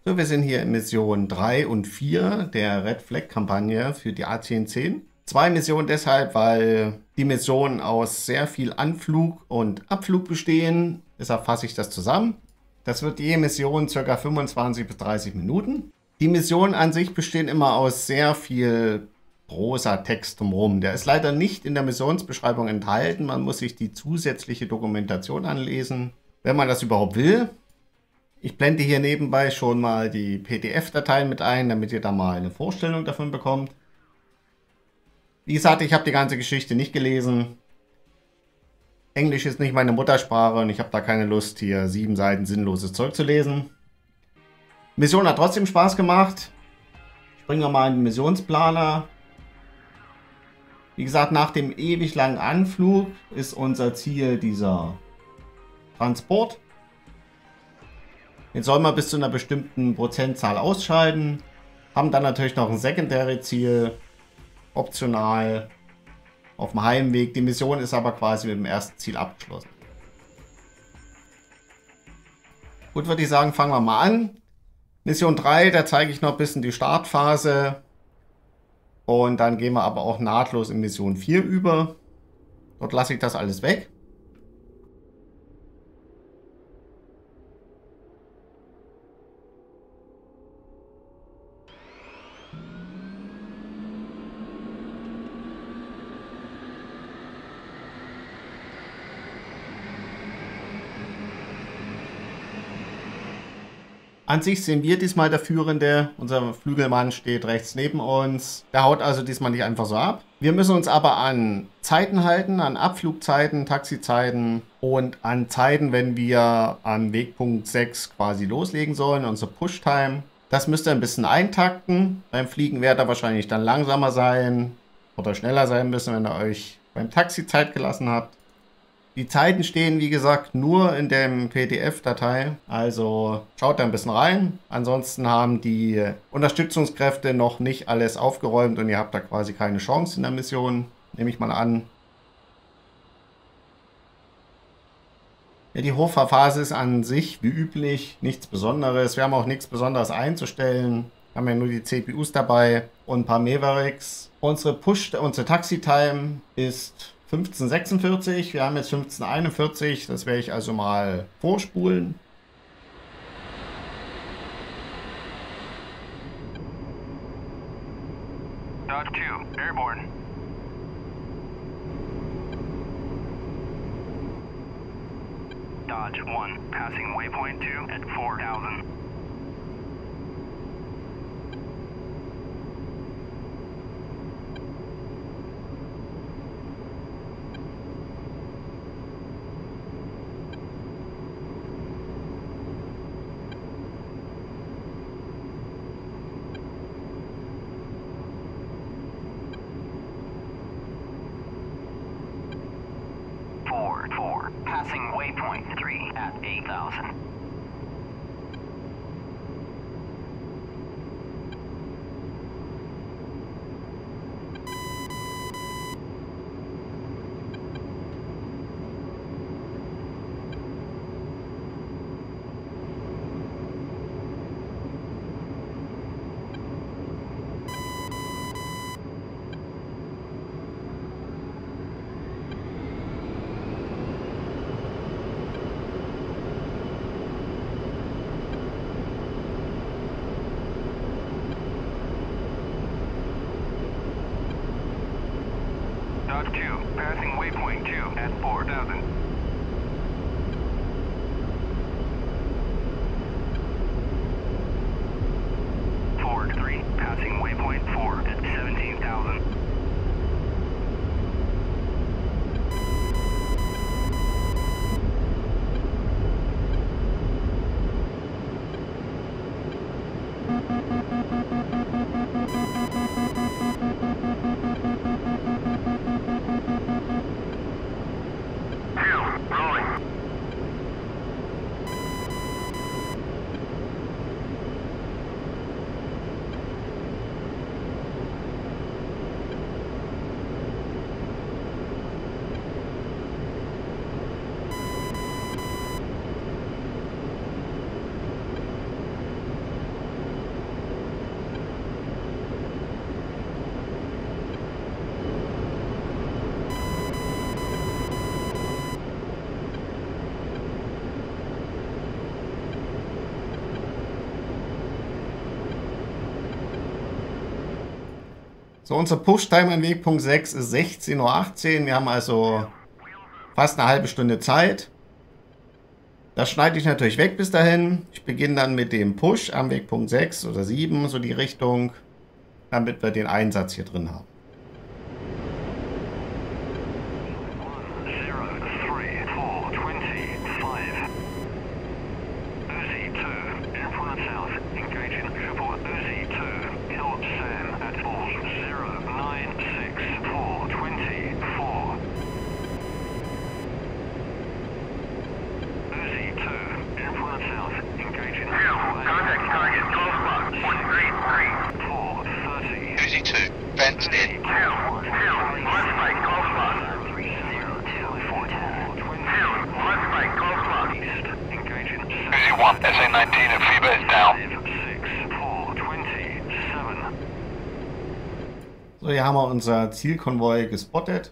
So, wir sind hier in Mission 3 und 4 der Red Flag Kampagne für die A1010. Zwei Missionen deshalb, weil die Missionen aus sehr viel Anflug und Abflug bestehen. Deshalb fasse ich das zusammen. Das wird je Mission ca. 25 bis 30 Minuten. Die Missionen an sich bestehen immer aus sehr viel Prosa-Text drumherum. Der ist leider nicht in der Missionsbeschreibung enthalten. Man muss sich die zusätzliche Dokumentation anlesen, wenn man das überhaupt will. Ich blende hier nebenbei schon mal die PDF-Dateien mit ein, damit ihr da mal eine Vorstellung davon bekommt. Wie gesagt, ich habe die ganze Geschichte nicht gelesen. Englisch ist nicht meine Muttersprache und ich habe da keine Lust, hier 7 Seiten sinnloses Zeug zu lesen. Mission hat trotzdem Spaß gemacht. Ich bringe mal einen Missionsplaner. Wie gesagt, nach dem ewig langen Anflug ist unser Ziel dieser Transport. Jetzt soll man bis zu einer bestimmten Prozentzahl ausschalten. Haben dann natürlich noch ein sekundäres Ziel. Optional. Auf dem Heimweg. Die Mission ist aber quasi mit dem ersten Ziel abgeschlossen. Gut, würde ich sagen, fangen wir mal an. Mission 3, da zeige ich noch ein bisschen die Startphase. Und dann gehen wir aber auch nahtlos in Mission 4 über. Dort lasse ich das alles weg. An sich sind wir diesmal der Führende. Unser Flügelmann steht rechts neben uns. Der haut also diesmal nicht einfach so ab. Wir müssen uns aber an Zeiten halten, an Abflugzeiten, Taxizeiten und an Zeiten, wenn wir am Wegpunkt 6 quasi loslegen sollen, unsere Push-Time. Das müsst ihr ein bisschen eintakten. Beim Fliegen wird er wahrscheinlich dann langsamer sein oder schneller sein müssen, wenn ihr euch beim Taxi Zeit gelassen habt. Die Zeiten stehen, wie gesagt, nur in dem PDF-Datei, also schaut da ein bisschen rein. Ansonsten haben die Unterstützungskräfte noch nicht alles aufgeräumt und ihr habt da quasi keine Chance in der Mission, nehme ich mal an. Ja, die Hochfahrphase ist an sich, wie üblich, nichts Besonderes. Wir haben auch nichts Besonderes einzustellen. Wir haben ja nur die CPUs dabei und ein paar Mavericks. Unsere Taxi-Time ist 15:46, wir haben jetzt 15:41, das werde ich also mal vorspulen. Dodge 2, airborne. Dodge 1, passing waypoint 2 at 4,000. Passing waypoint 3 at 8,000. Dodge 2, passing waypoint 2 at 4,000. Ford 3, passing waypoint 4 at 17,000. So, unser Push-Time an Wegpunkt 6 ist 16:18 Uhr. Wir haben also fast eine halbe Stunde Zeit. Das schneide ich natürlich weg bis dahin. Ich beginne dann mit dem Push am Wegpunkt 6 oder 7, so die Richtung, damit wir den Einsatz hier drin haben. So, hier haben wir unser Zielkonvoi gespottet.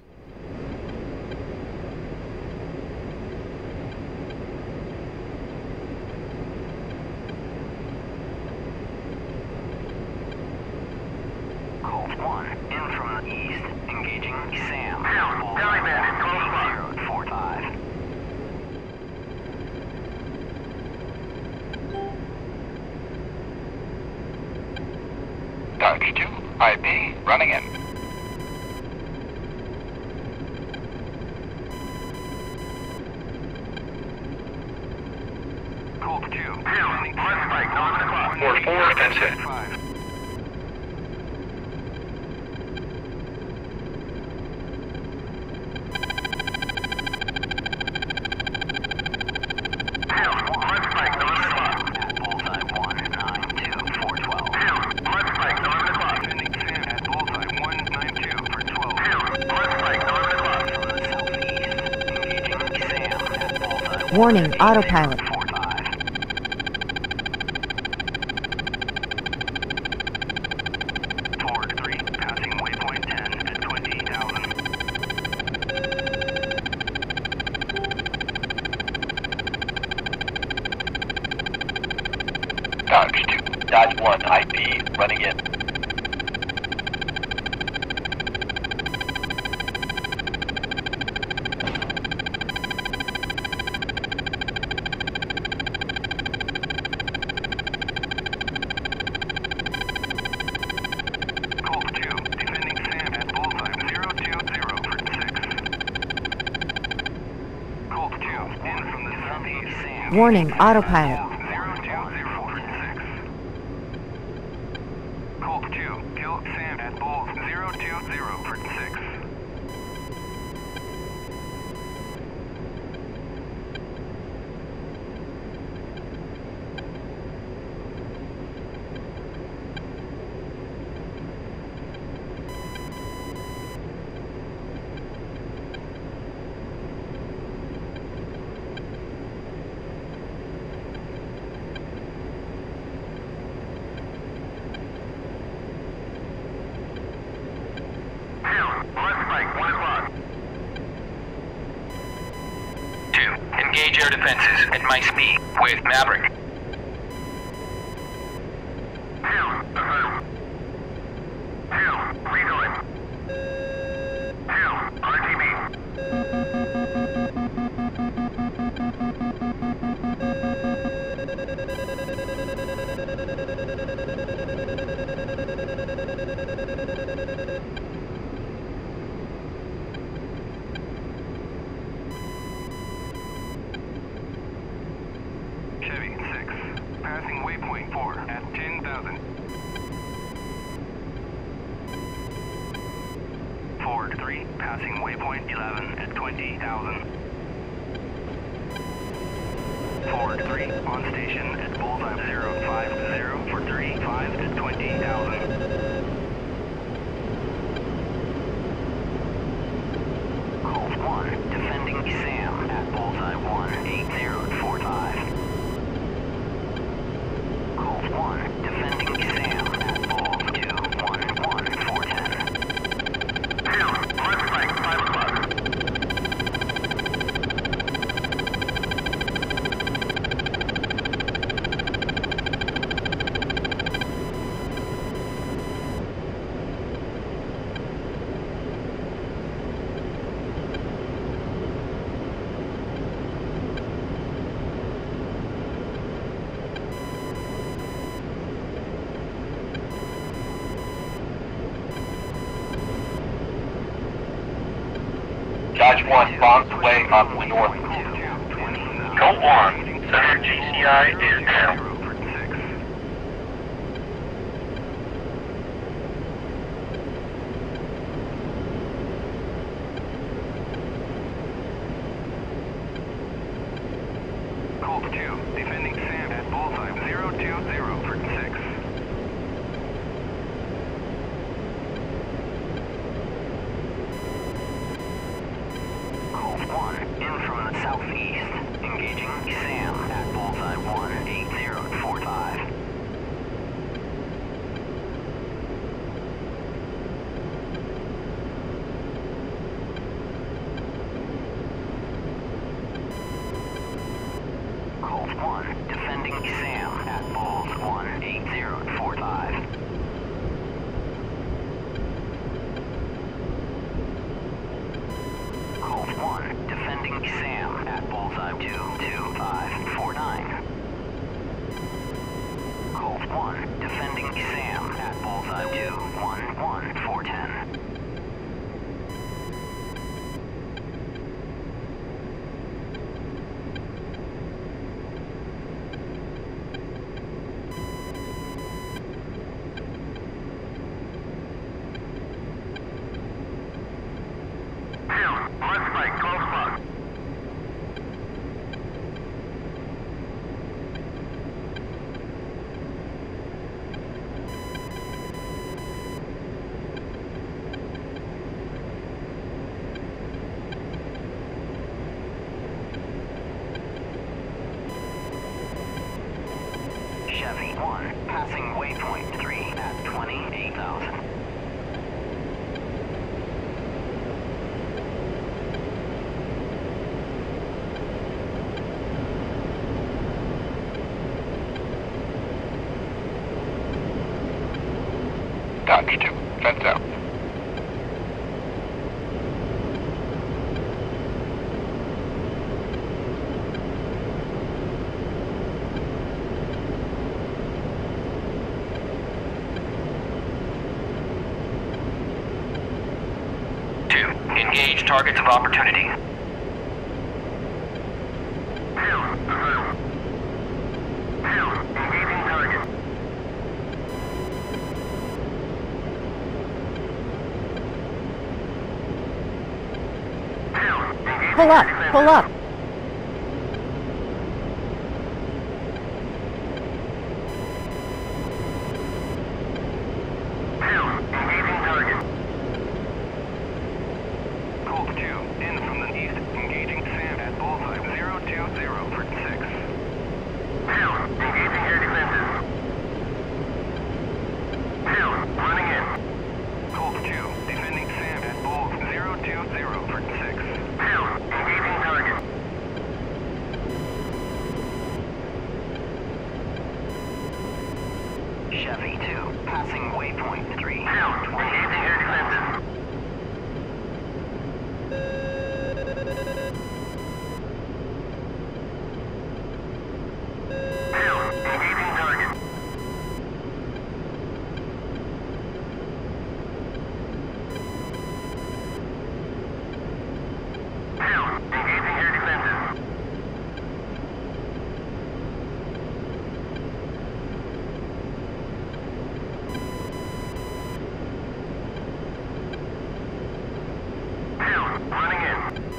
Dodge 2, IP, running in. Colt 2. 4-4, that's it. Warning, autopilot. Forward 3, passing waypoint 10 at 20,000. Dodge 2, Dodge 1, IP, running in. Warning, autopilot. Colt 2, kill Sam at Bulls 020 for 6. Engage air defenses at my speed with Maverick. Chevy 6, passing waypoint 4 at 10,000. Ford 3, passing waypoint 11 at 20,000. Ford 3, on station at bullseye 050 for 35 at 20,000. Colt 1, defending Sam at bullseye 180 at 45. Colt 1, defending Sam at Bulls 211 410. Left flank, 5 o'clock. Dodge 1, bombs away up north. Colt 1, center GCI is down. Colt 2, defending Sam at bullseye 020 for 6. Colt 1, in from the southeast, engaging Sam at bullseye 18045. Colt 1, defending Sam at Bulls 18045. Colt 1, defending Sam at Bullseye 22549. Colt 1, defending Sam at Bullseye 211410. Chevy 1, passing waypoint 3 at 28,000. Copy 2, fence out. Engage targets of opportunity. Pull up, pull up. Colt 2, in from the east, engaging Sam at bullseye 020 for 6. Engaging air defenses. Running in. Colt 2, defending Sam at Bulls 020 for 6. Engaging target. Chevy 2, passing waypoint 3. Engaging air defenses. Engaging target. Engaging air defenses. Running in.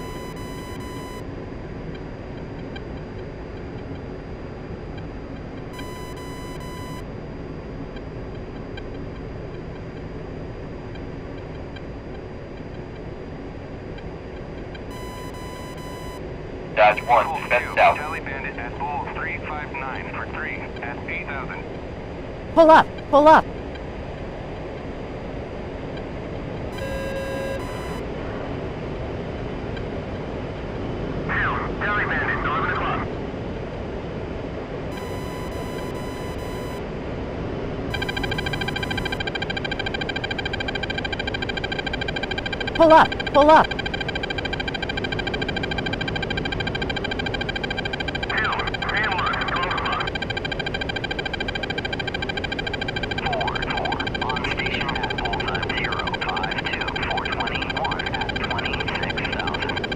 Dodge 1, Colt 2, fence south. Tally Bandit at Bulls 359 for 3 at 8,000. Pull up, pull up. Tally Bandit, 11 o'clock. Pull up, pull up. On station at bullseye 052 421 at 26,000.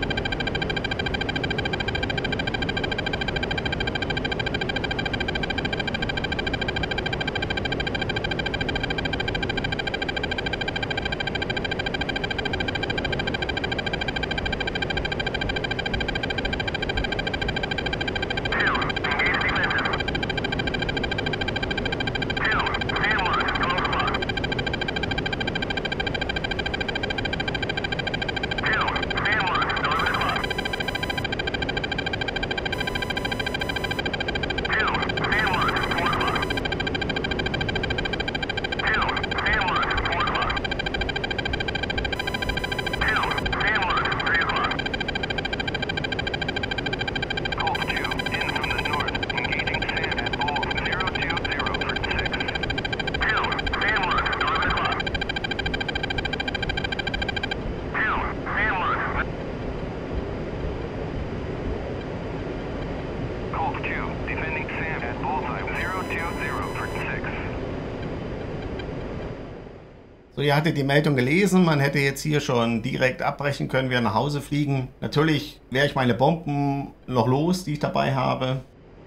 for 6. So, ihr hattet die Meldung gelesen, man hätte jetzt hier schon direkt abbrechen können, wieder nach Hause fliegen. Natürlich wäre ich meine Bomben noch los, die ich dabei habe.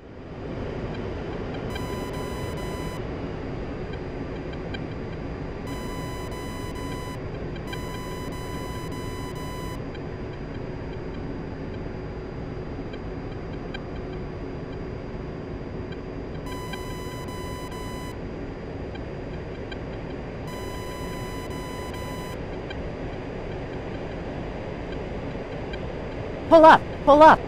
Pull up, pull up.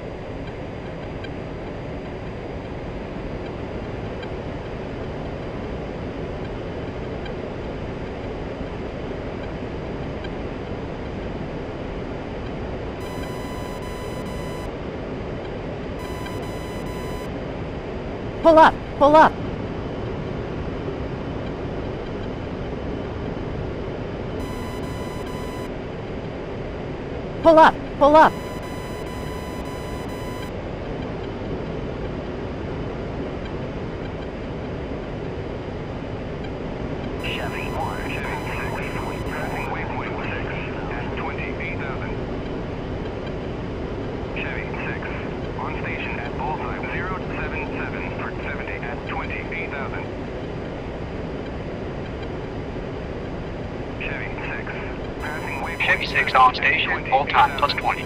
Pull up, pull up. Pull up, pull up. Chevy 1, Chevy 6, passing waypoint 6 at 28,000. Chevy 6, on station at bullseye 077 for 70 at 28,000. Chevy 6, passing waypoint Chevy 6 on station, full time plus 20.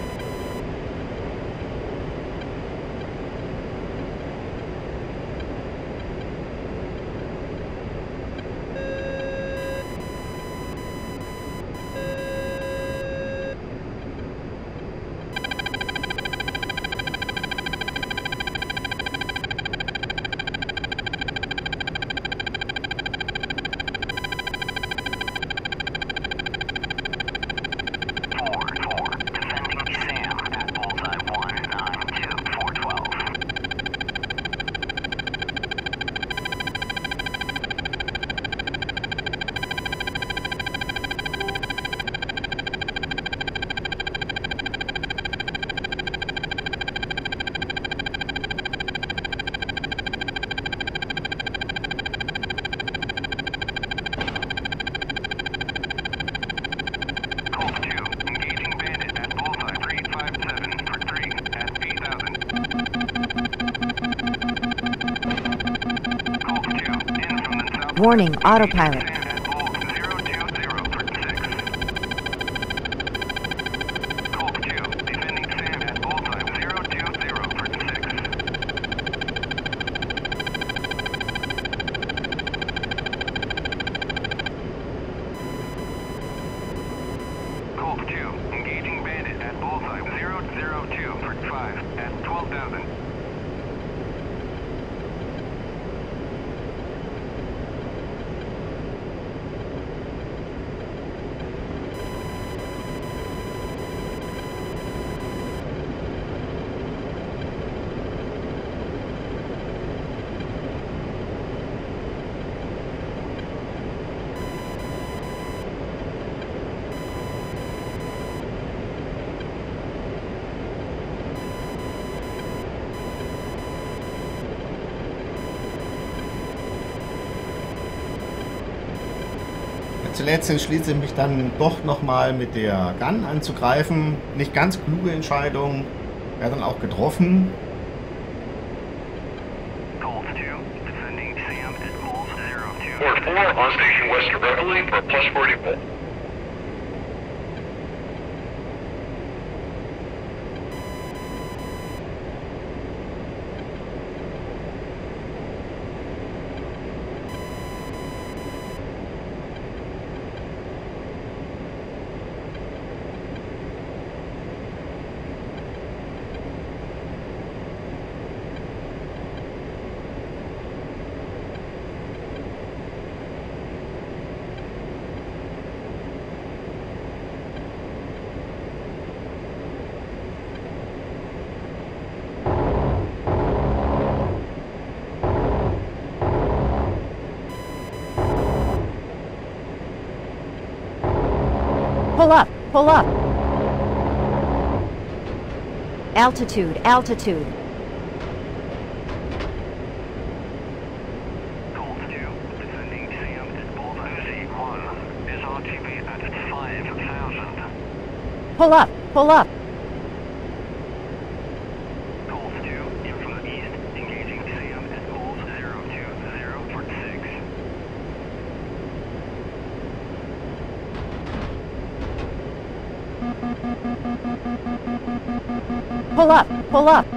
Warning, autopilot. Colt 2, engaging bandit at bullseye 002 for 5 at 12,000. Zuletzt entschließe ich mich dann doch nochmal mit der Gun anzugreifen. Nicht ganz kluge Entscheidung, wäre dann auch getroffen. Colt 2, defending Sam at Bulls 02. Port 4 on station west of Beverly for plus 40 volt. Pull up, pull up. Altitude, altitude. RTB at 5,000. Pull up. Pull up. Coles 2, in from the east, engaging Sam at Coles 020 for 6. Pull up. Pull up.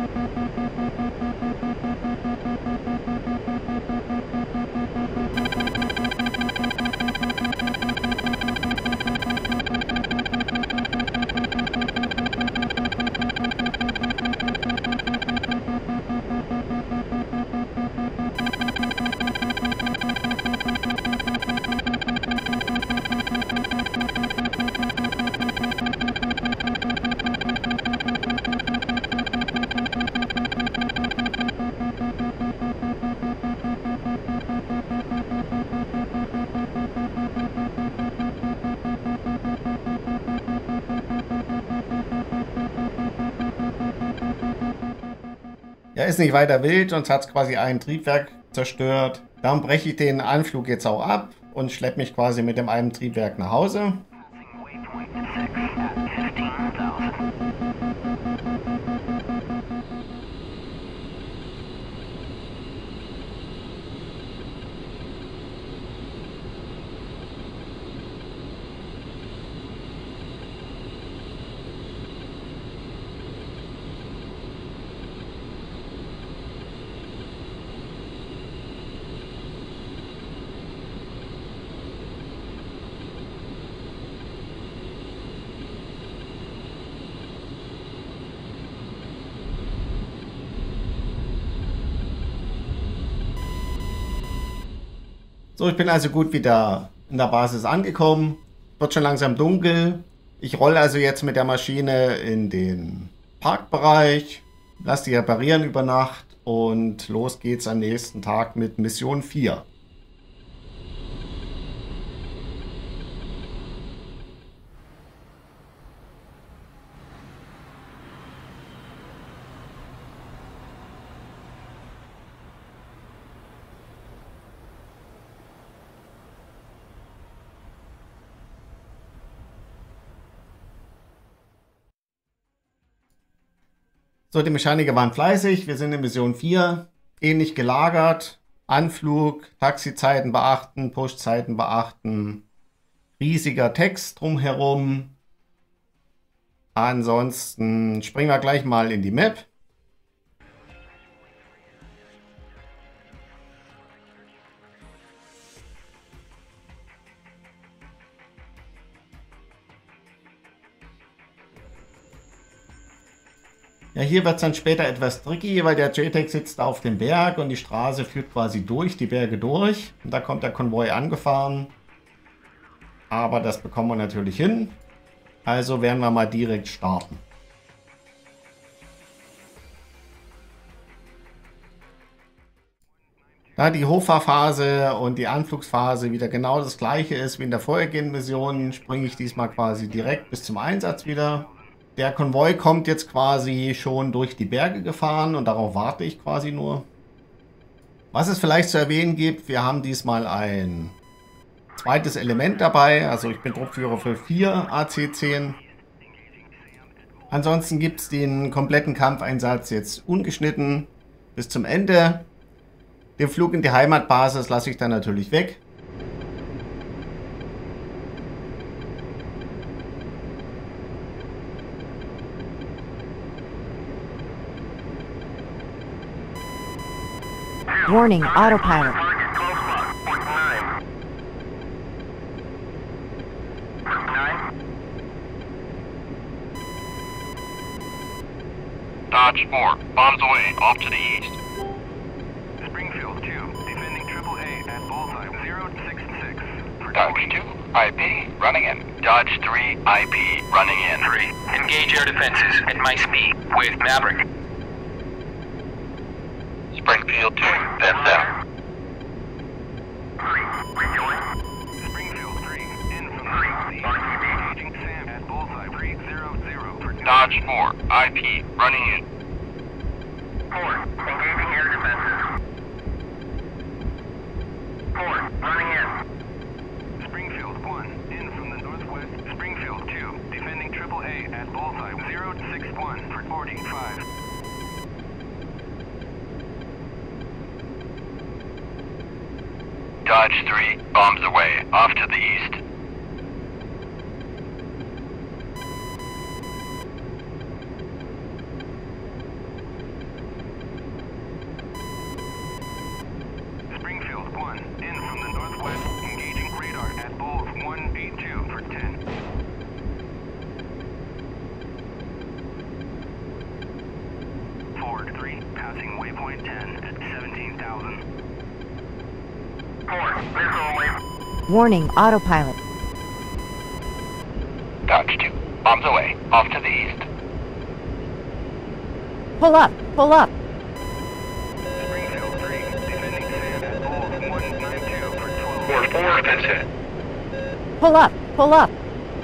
Ja, ist nicht weiter wild, uns hat es quasi ein Triebwerk zerstört. Darum breche ich den Anflug jetzt auch ab und schleppe mich quasi mit dem einen Triebwerk nach Hause. Waypoint 6 at 15,000. So, ich bin also gut wieder in der Basis angekommen. Wird schon langsam dunkel. Ich rolle also jetzt mit der Maschine in den Parkbereich, lasse die reparieren über Nacht und los geht's am nächsten Tag mit Mission 4. So, die Mechaniker waren fleißig. Wir sind in Mission 4. Ähnlich gelagert. Anflug, Taxizeiten beachten, Pushzeiten beachten. Riesiger Text drumherum. Ansonsten springen wir gleich mal in die Map. Ja, hier wird es dann später etwas tricky, weil der JTAC sitzt da auf dem Berg und die Straße führt quasi durch die Berge durch. Und da kommt der Konvoi angefahren. Aber das bekommen wir natürlich hin. Also werden wir mal direkt starten. Da die Hochfahrphase und die Anflugsphase wieder genau das gleiche ist wie in der vorhergehenden Mission, springe ich diesmal quasi direkt bis zum Einsatz wieder. Der Konvoi kommt jetzt quasi schon durch die Berge gefahren und darauf warte ich quasi nur. Was es vielleicht zu erwähnen gibt, wir haben diesmal ein zweites Element dabei. Also ich bin Truppführer für 4 AC-10. Ansonsten gibt es den kompletten Kampfeinsatz jetzt ungeschnitten bis zum Ende. Den Flug in die Heimatbasis lasse ich dann natürlich weg. Warning, autopilot. Target close spot, point 9. 9. Dodge 4, bombs away, off to the east. Springfield 2, defending AAA at bullseye 066. Dodge 2, IP, running in. Dodge 3, IP, running in. 3. Engage air defenses at my speed with Maverick. Springfield 2, then down. 3, rejoin. Springfield 3, in from the southeast. Engaging Sam at bullseye 300 for Dodge 4, IP, running in. 4, engaging air defenses. 4, running in. Springfield 1, in from Dodge 3, bombs away, off to the east. Springfield 1, in from the northwest, engaging radar at Bulls 182 for 10. Ford 3, passing waypoint 10 at 17,000. Ford, visual waypoint. Warning, autopilot. Dodge 2, bombs away, off to the east. Pull up, pull up. Springfield 3, defending Sam at Bulls 192 for 12. Ford 4, that's it. Pull up, pull up.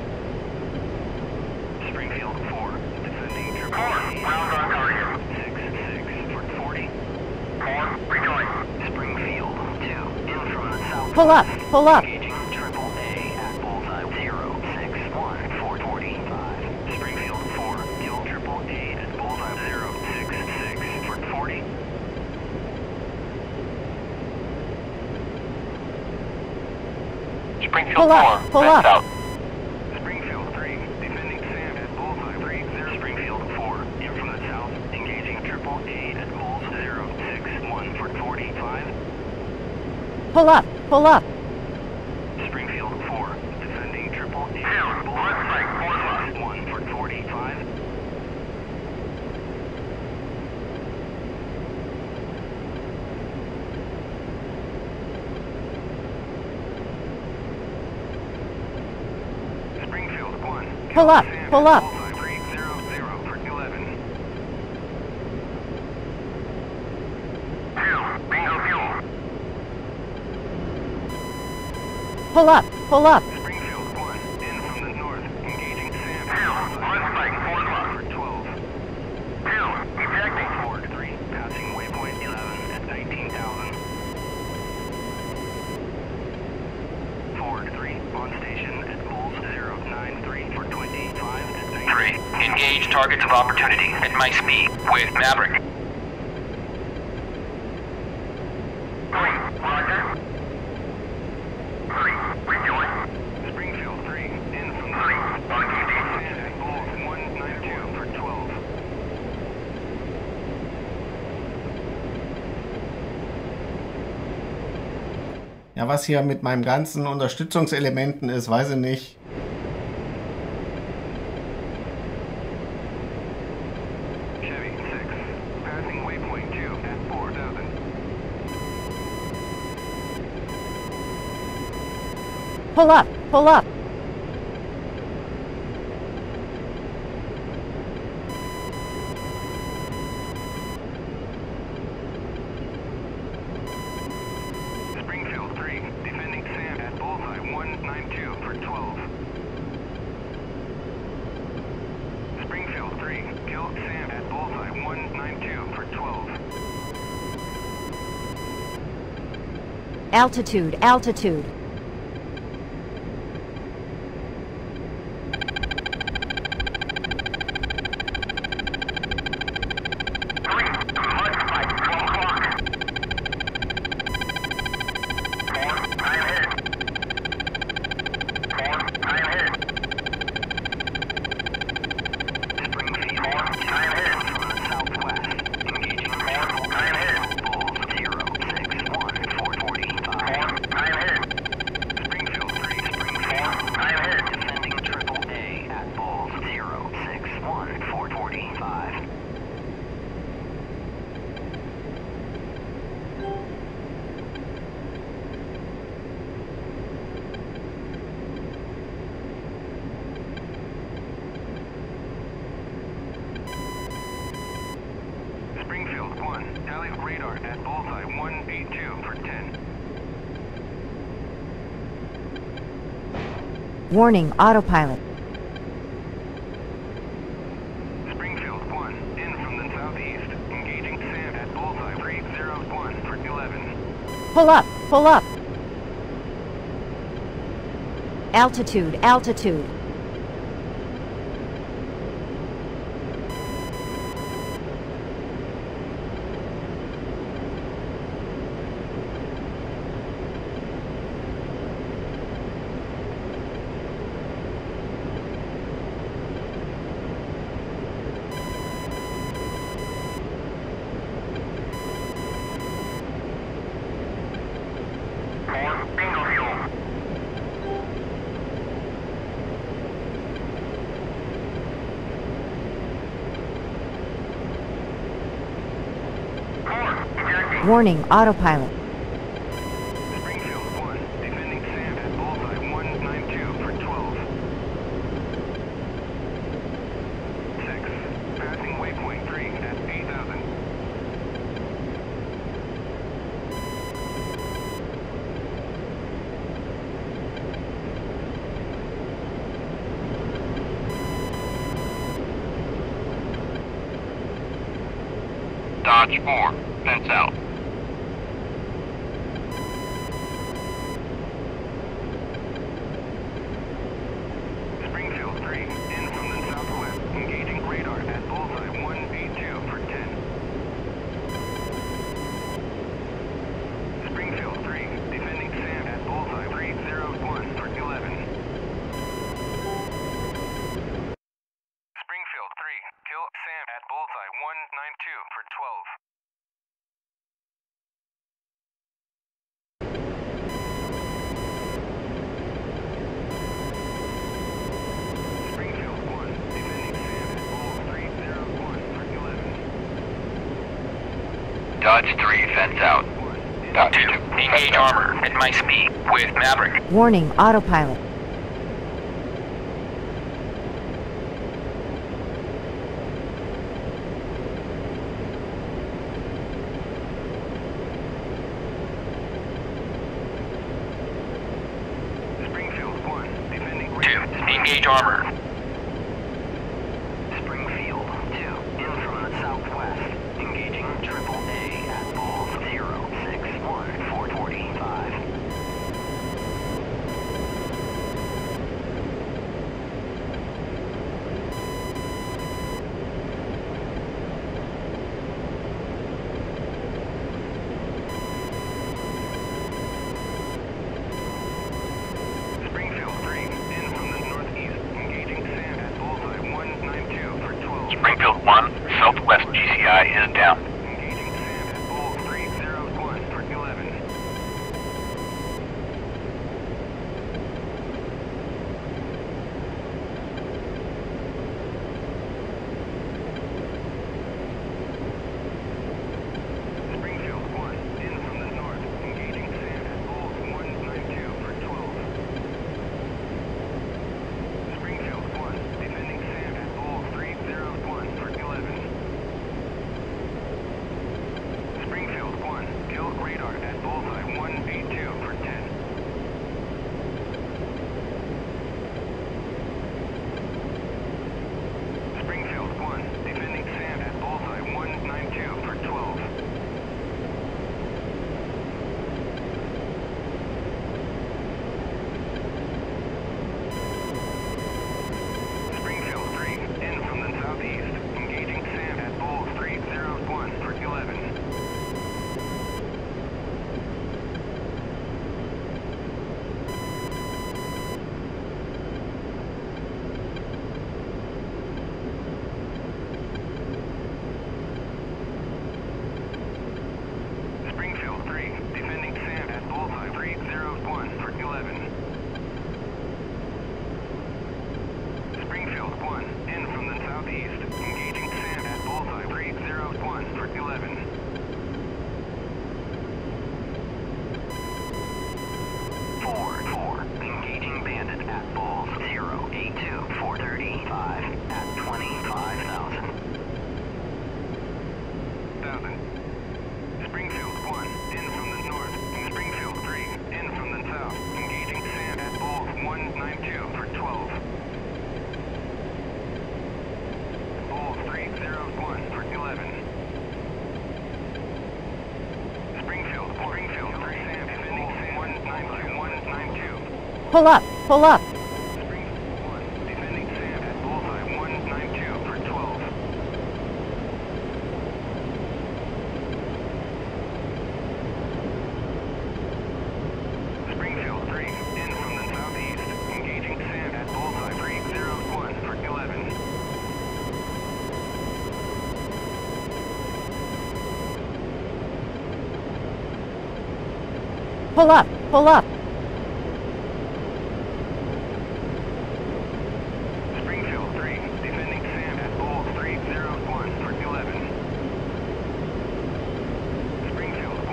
Springfield 4, defending Triple E. Round on target. 6-6 for 40. 4, rejoin. Springfield 2, in from the south. Pull up, pull up. Engaging Triple A at bullseye 061 for 45. Springfield 4, kill Triple A at bullseye 066 for 40. Springfield Pull up, 4, pull head up. south. Springfield 3, defending Sam at bullseye 30. Springfield 4, in from the south, engaging Triple A at bulls 061 for 45. Pull up, pull up. Springfield 4, defending Triple A at bullseye 1 for 45. Springfield 1, Pull up, Sam pull at up. bullseye 300 for 11. Bingo fuel. Pull up, pull up. Springfield 1, in from the north, engaging Sam at bullseye 4 for 12. Ejecting. Ford 3, passing waypoint 11 at 19,000. Ford 3, on station at Bulls 093 for 25 at 19. 3. Engage targets of opportunity at my speed with Maverick. Roger. 3, rejoin. Springfield 3, in from the north, engaging Sam at Bulls 192 for 12. Ja, was hier mit meinem ganzen Unterstützungselementen ist, weiß ich nicht. Chevy 6, passing waypoint 2 at 4,000. Pull up, pull up. Springfield 3, defending Sam at bullseye 192 for 12. Springfield 3, kill Sam at bullseye 192 for 12. Altitude, altitude. Springfield 1, tally radar at bullseye 182 for 10. Warning, autopilot. Springfield 1, in from the southeast, engaging Sam at bullseye 301 for 11. Pull up, pull up. Altitude, altitude. Warning, autopilot. Springfield 1, defending Sam at bullseye 192 for 12. 6, passing waypoint 3 at 8,000. Dodge 4, fence out. Springfield 3, in from the southwest, engaging radar at bullseye 182 for 10. Springfield 3, defending Sam at bullseye 301 for 11. Springfield 3, kill Sam at bullseye 192 for 12. Springfield 1, defending Sam at bull 301 for 11. Dodge 3, fence out. Dodge 2, 2. Engage armor at my speed with Maverick. Warning, autopilot. Springfield 1, defending 2. Engage armor. Springfield 2, in from the southwest, engaging AAA at bulls 061 445. Springfield 3, in from the northeast, engaging Sam at bullseye 192 for 12. Springfield 1, southwest GCI is down. Engaging Sam at bull 301 for 11. Springfield 1, in from the north, engaging Sam at bull 192 for 12. Springfield 1, defending Sam at bull 301 for 11. Springfield 1, kill radar at bullseye 182 for 10. Springfield 1, defending Sam at bullseye 192 for 12. Springfield 3, in from the southeast, engaging Sam at bull 301 for 11. Springfield 3, defending Sam at bullseye 301 for 11. Springfield 1, in from the southeast, engaging Sam at bullseye 301 for 11. Four, engaging bandit at bulls 082 435 at 25,000. 1,000. Springfield 1, in from the north. Springfield 3, in from the south, engaging Sam at bulls 192 for 12. Bulls 301 for 11. Springfield 3, Sam defending Sam 192. Pull up, pull up. Springfield 1, defending Sam at bullseye 192 for 12. Springfield 3, in from the southeast, engaging Sam at bullseye 301 for 11. Pull up, pull up. Springfield 3, defending Sam at bull 301 for 11. Springfield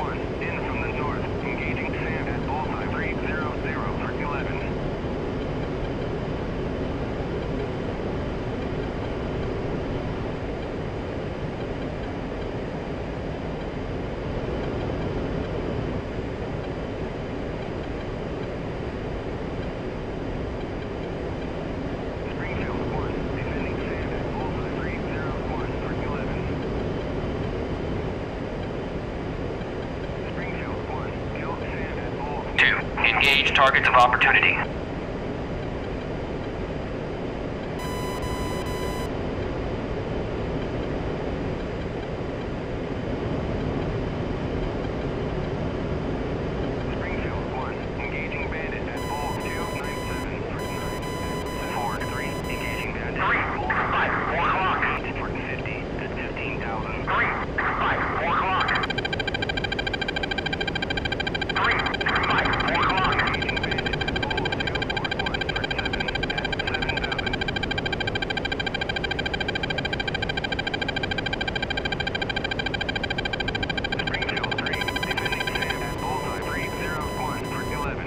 engage targets of opportunity. Springfield 1, engaging bandit at Bulls 297 for 9. Forward 3, engaging bandit. 3, 5, 4 o'clock. For 50 at 15,000. 3, 5, 4 o'clock. 3, 5, 4 o'clock. Engaging bandit at Bulls 241 for 7 at 7,000. Springfield 3, defending Sam at Bullseye 301 for 11.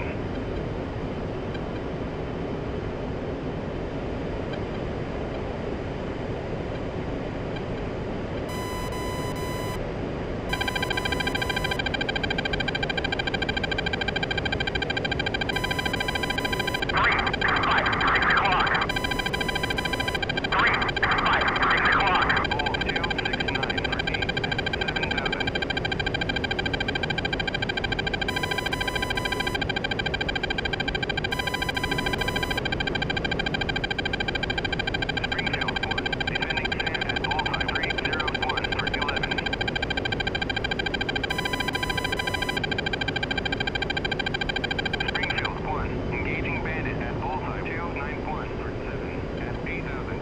Springfield 1, engaging bandit at Bullseye 291 for 7 at 8,000.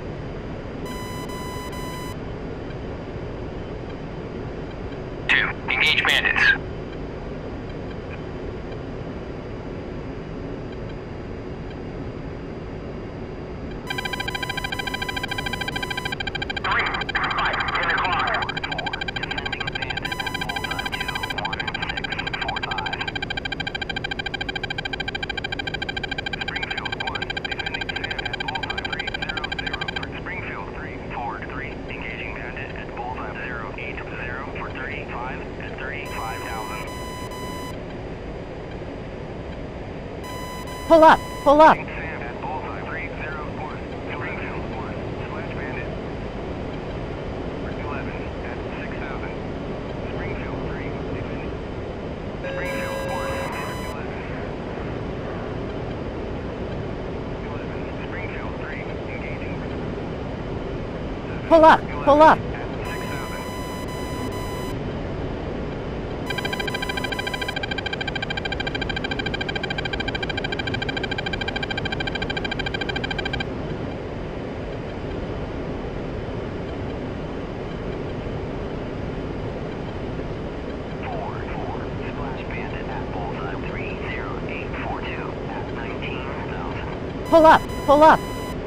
2, engage bandits. 3, 5, 10 o'clock. 4, defending bandit at Bullseye 21645. Springfield 1, defending Sam at Bullseye 300 for Springfield 3, forward 3, engaging bandit at Bullseye 080 for 35 at 35,000. Pull up. Pull up. Sam at Bullseye 301. Springfield 1, slash bandit. For 11 at 6,000. Springfield 3, defending. Springfield 1, for 11. Springfield 3, engaging. Pull up. Pull up. At 6,000. Forward 4, splash bandit at Bullseye 30842 at 19,000. Pull up. Pull up.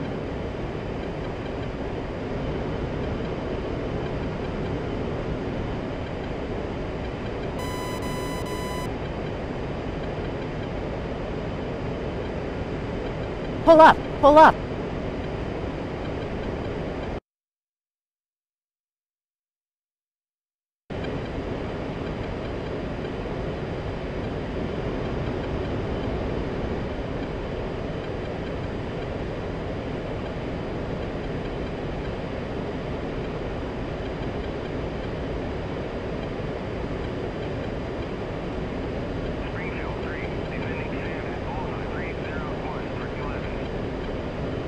Pull up. Pull up. Springfield 3, defending Sam at Bullseye 301 for 11.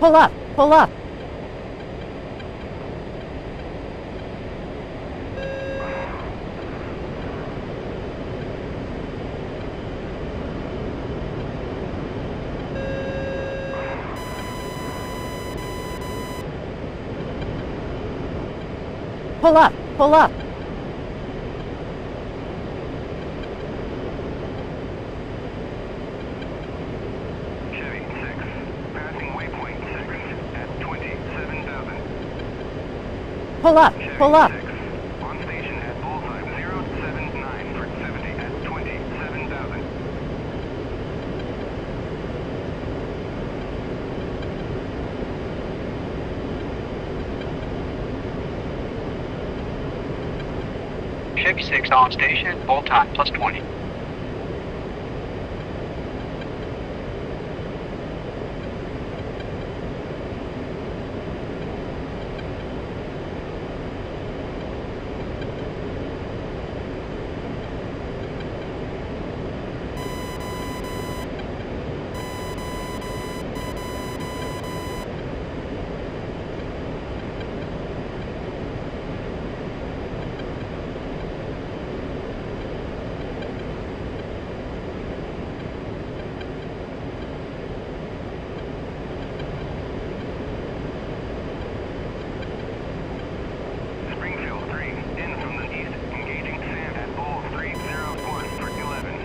Pull up. Pull up. Pull up. Pull up. Chevy 6, passing waypoint 6 at 27,000. Pull up. Chevy Pull up. 6, on station at bullseye 079 for 70 at 27,000. Chevy 6 on station, full time, plus 20. Springfield 3, in from the east, engaging Sam at Bull 301 for 11.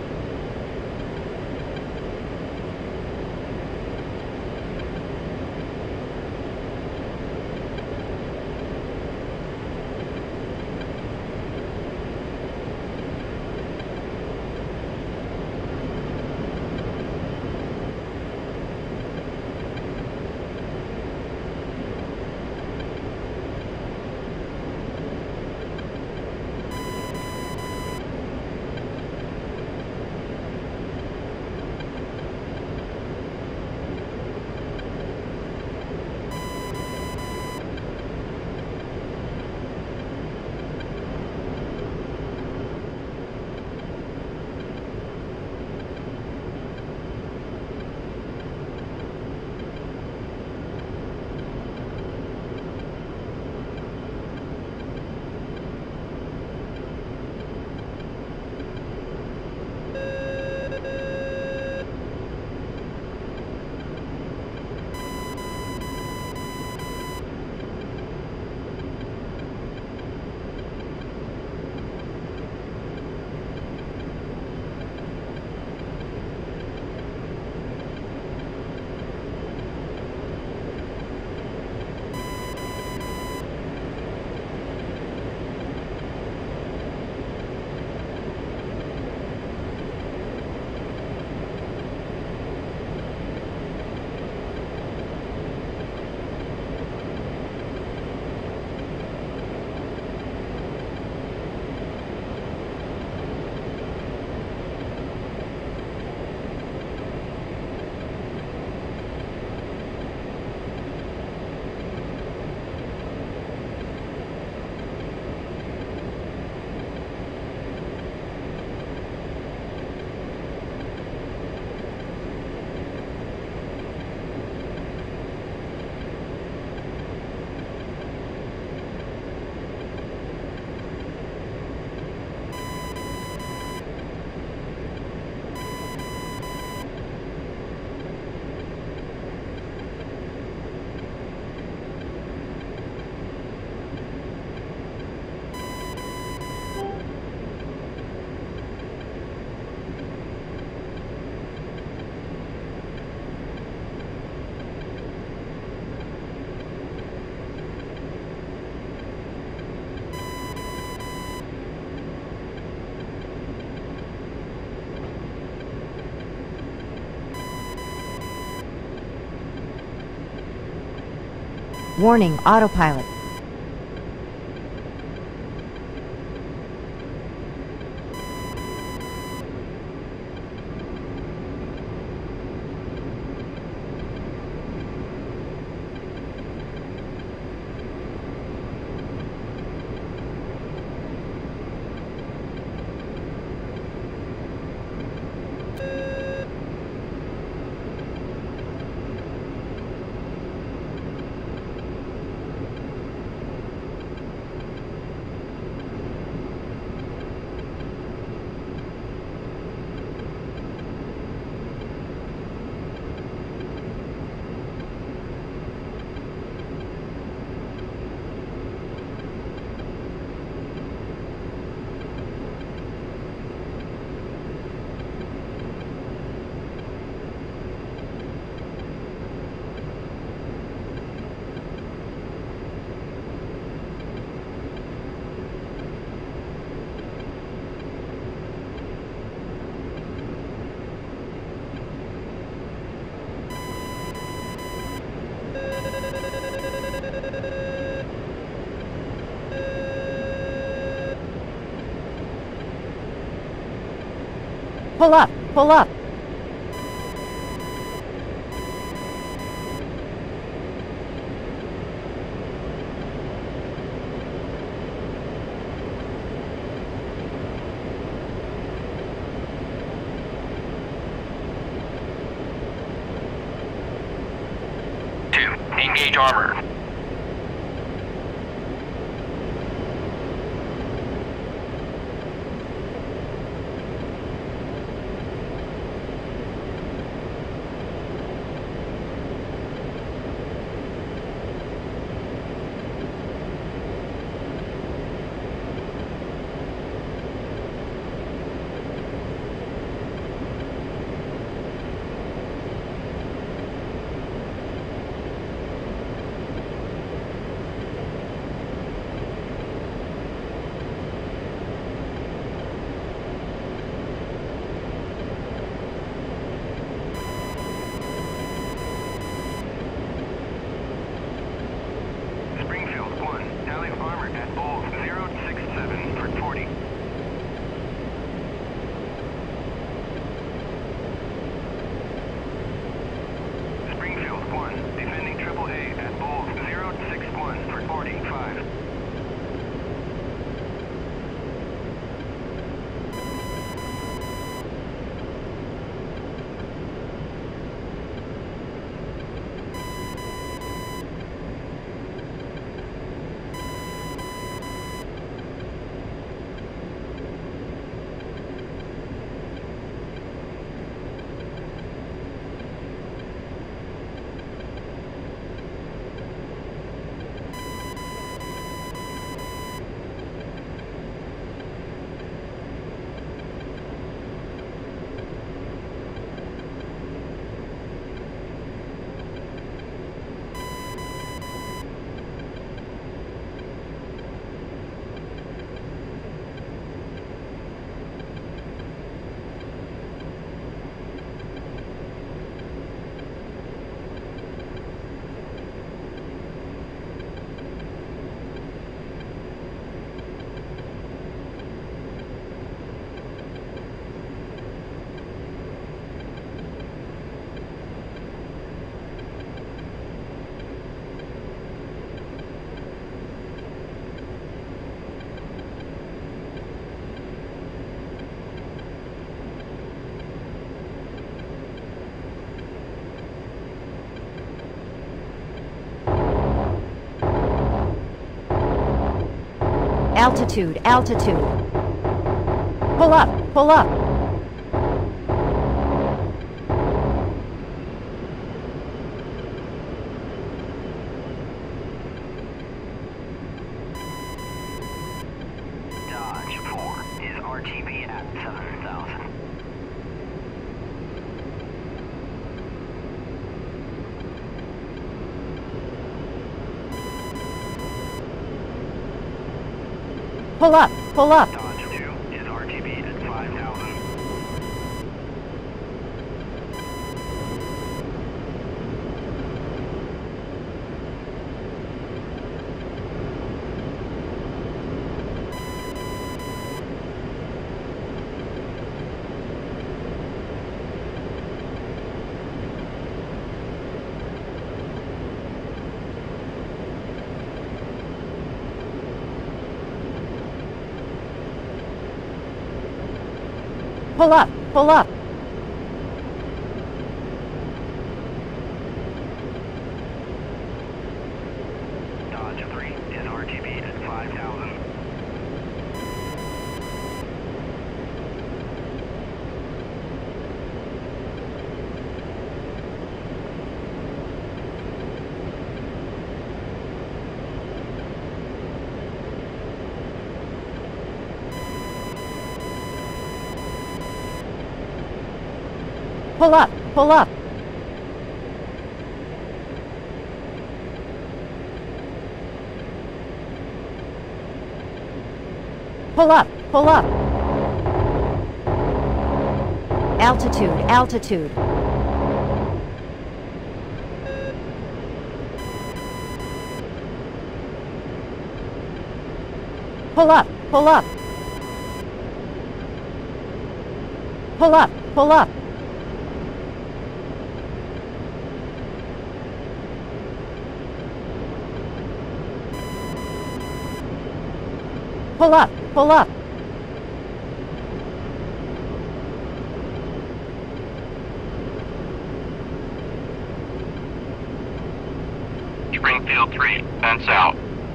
Warning, autopilot. Pull up, pull up. Engage armor. Springfield 1, tally of armor at Bulls 067 for 40. Springfield 1, defending AAA at Bulls 061 for 45. Altitude, altitude. Pull up, pull up. Dodge 4 is RTB at 7,000. Pull up, pull up. Dodge 2 is RTB at 5,000. Pull up, pull up. Dodge 3 is RTB at 5,000. Pull up, pull up. Pull up, pull up. Altitude, altitude. Pull up, pull up. Pull up, pull up. Pull up, pull up. Springfield 3, fence out.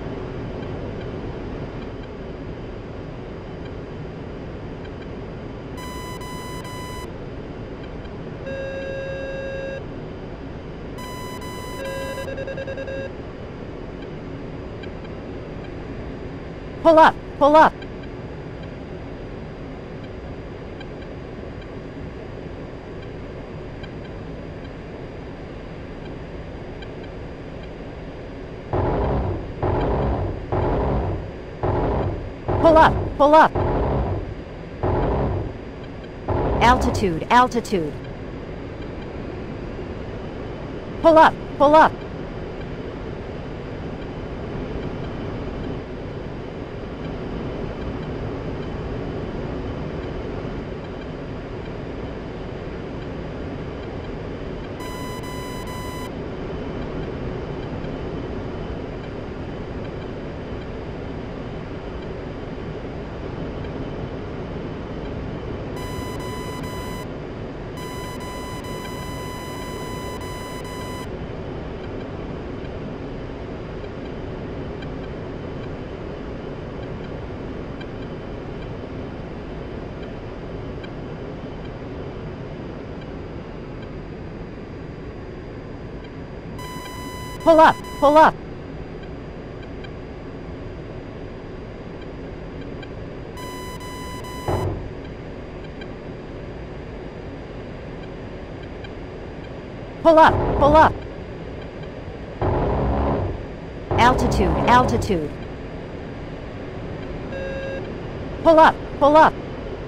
Pull up, pull up. Pull up, pull up. Altitude, altitude. Pull up, pull up. Pull up, pull up. Pull up, pull up. Altitude, altitude. Pull up, pull up.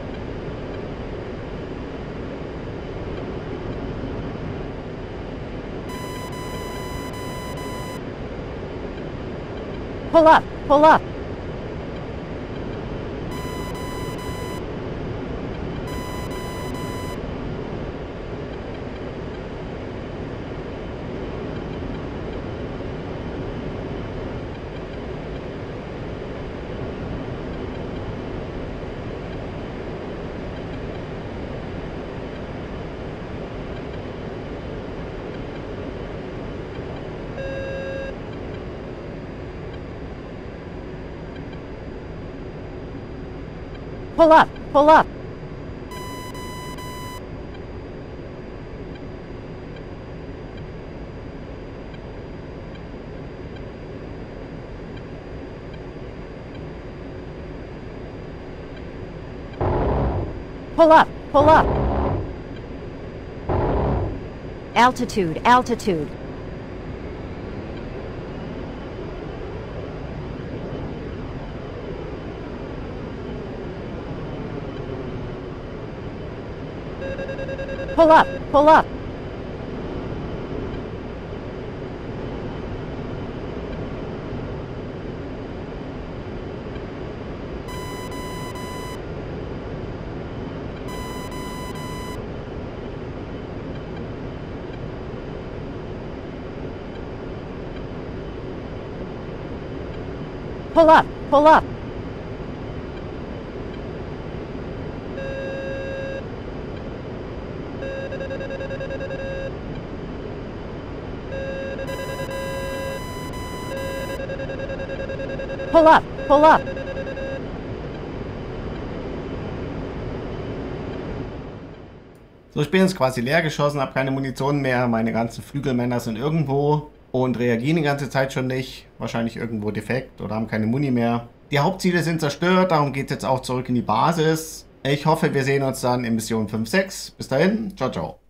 Pull up, pull up. Pull up, pull up. Pull up, pull up. Altitude, altitude. Pull up, pull up. Pull up, pull up. Pull up, pull up. So, ich bin jetzt quasi leer geschossen, habe keine Munition mehr. Meine ganzen Flügelmänner sind irgendwo und reagieren die ganze Zeit schon nicht. Wahrscheinlich irgendwo defekt oder haben keine Muni mehr. Die Hauptziele sind zerstört, darum geht es jetzt auch zurück in die Basis. Ich hoffe, wir sehen uns dann in Mission 5-6. Bis dahin, ciao, ciao.